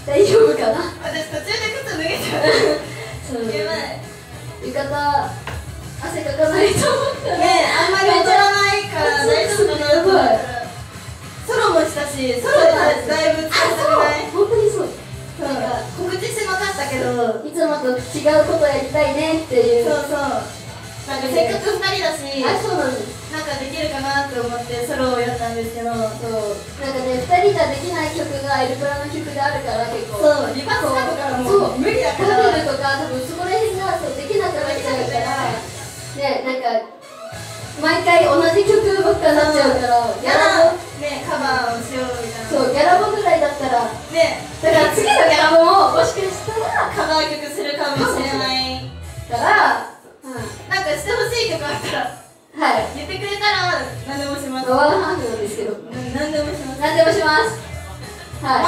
大丈夫かな。 私途中で靴脱げちゃう。 そう、 やばい。 浴衣汗かかないと思ったらね、あんまり踊らないから大丈夫かなと思ったらソロもしたし、ソロでだいぶ使いたくない？ 本当にそう。 なんか告知しなかったけど、 いつもと違うことやりたいねっていう。 そうそう、なんかせっかく2人だし、 そうなんです。 なんかできるかなって思ってソロをやったんですけど、 そうなんかね、2人じゃできない曲がエルプラの曲であるから結構、 そうリバースだからもう無理だから、 パドルとか多分そこら辺がそうできなくなっちゃうからね、なんか毎回同じ曲ばっかなっちゃうから、 ギャラね、カバーをしようみたいな。 そう、ギャラボぐらいだったらね、 だから次のギャラボももしかしたらカバー曲するかもしれないから、 なんかしてほしい曲あったらはい、 言ってくれたら何でもします。 ワンハンドなんですけど、 何でもします。 何でもします。はい、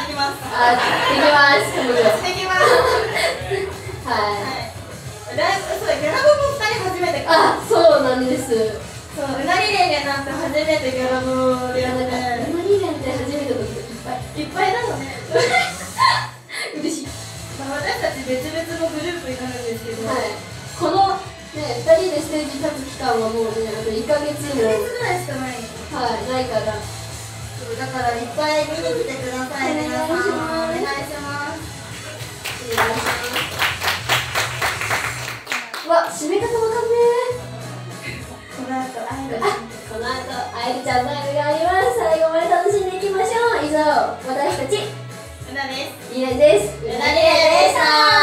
できます。 できます。 できます。 はい。 ライブ、そう、ギャラボも2人初めてか。 そうなんです。 そう、うなりれんげなんて初めてギャラボでやってね。 うなりれんって初めての人いっぱいだのね。嬉しい。 私たち別々のグループになるんですけど、 このね、2人でステージ立つ期間はもうね、あと1ヶ月も 1ヶ月ぐらいしかない。 ないから。 だからいっぱい見に来てください。皆さんお願いします。 締め方わかんねこの後会える。 この後あえるちゃんライブがあります。最後まで楽しんでいきましょう。以上、私たちうなです。 りれです。 うなりれんでした。